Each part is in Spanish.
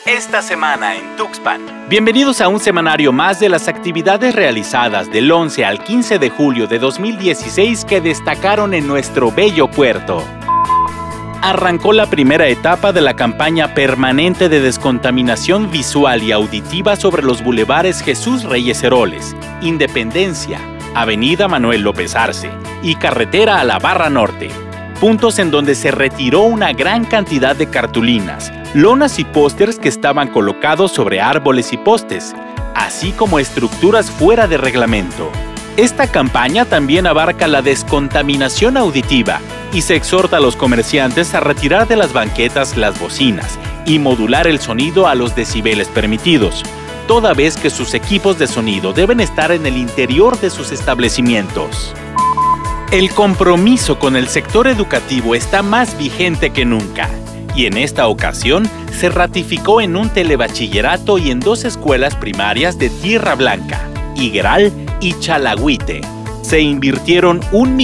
esta semana en Tuxpan. Bienvenidos a un semanario más de las actividades realizadas del 11 al 15 de julio de 2016 que destacaron en nuestro bello puerto. Arrancó la primera etapa de la campaña permanente de descontaminación visual y auditiva sobre los bulevares Jesús Reyes Heroles, Independencia, Avenida Manuel López Arce y Carretera a la Barra Norte, puntos en donde se retiró una gran cantidad de cartulinas, lonas y pósters que estaban colocados sobre árboles y postes, así como estructuras fuera de reglamento. Esta campaña también abarca la descontaminación auditiva y se exhorta a los comerciantes a retirar de las banquetas las bocinas y modular el sonido a los decibeles permitidos, toda vez que sus equipos de sonido deben estar en el interior de sus establecimientos. El compromiso con el sector educativo está más vigente que nunca, y en esta ocasión se ratificó en un telebachillerato y en 2 escuelas primarias de Tierra Blanca, Higueral y Chalagüite. Se invirtieron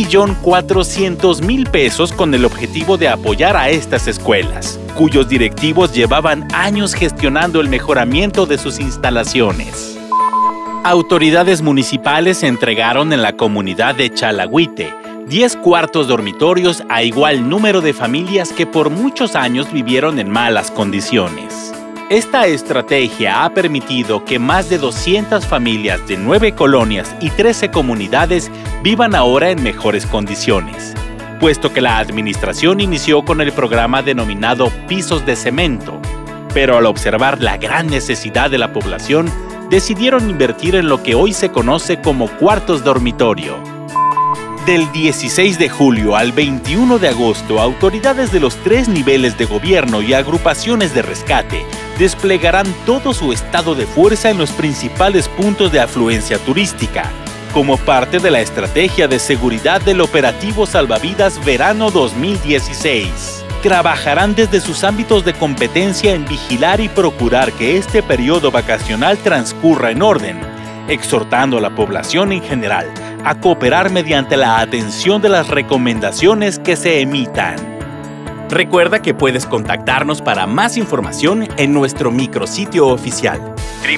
1.400.000 pesos con el objetivo de apoyar a estas escuelas, cuyos directivos llevaban años gestionando el mejoramiento de sus instalaciones. Autoridades municipales entregaron en la comunidad de Chalagüite 10 cuartos dormitorios a igual número de familias que por muchos años vivieron en malas condiciones. Esta estrategia ha permitido que más de 200 familias de 9 colonias y 13 comunidades vivan ahora en mejores condiciones, puesto que la administración inició con el programa denominado Pisos de Cemento, pero al observar la gran necesidad de la población, decidieron invertir en lo que hoy se conoce como cuartos dormitorio. Del 16 de julio al 21 de agosto, autoridades de los 3 niveles de gobierno y agrupaciones de rescate desplegarán todo su estado de fuerza en los principales puntos de afluencia turística, como parte de la estrategia de seguridad del operativo Salvavidas Verano 2016. Trabajarán desde sus ámbitos de competencia en vigilar y procurar que este periodo vacacional transcurra en orden, exhortando a la población en general a cooperar mediante la atención de las recomendaciones que se emitan. Recuerda que puedes contactarnos para más información en nuestro micrositio oficial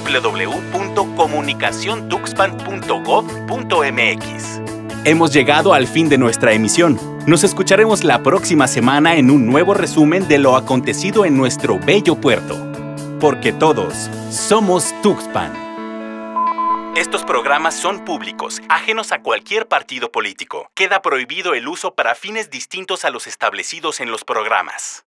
www.comunicaciontuxpan.gov.mx. Hemos llegado al fin de nuestra emisión. Nos escucharemos la próxima semana en un nuevo resumen de lo acontecido en nuestro bello puerto. Porque todos somos Tuxpan. Estos programas son públicos, ajenos a cualquier partido político. Queda prohibido el uso para fines distintos a los establecidos en los programas.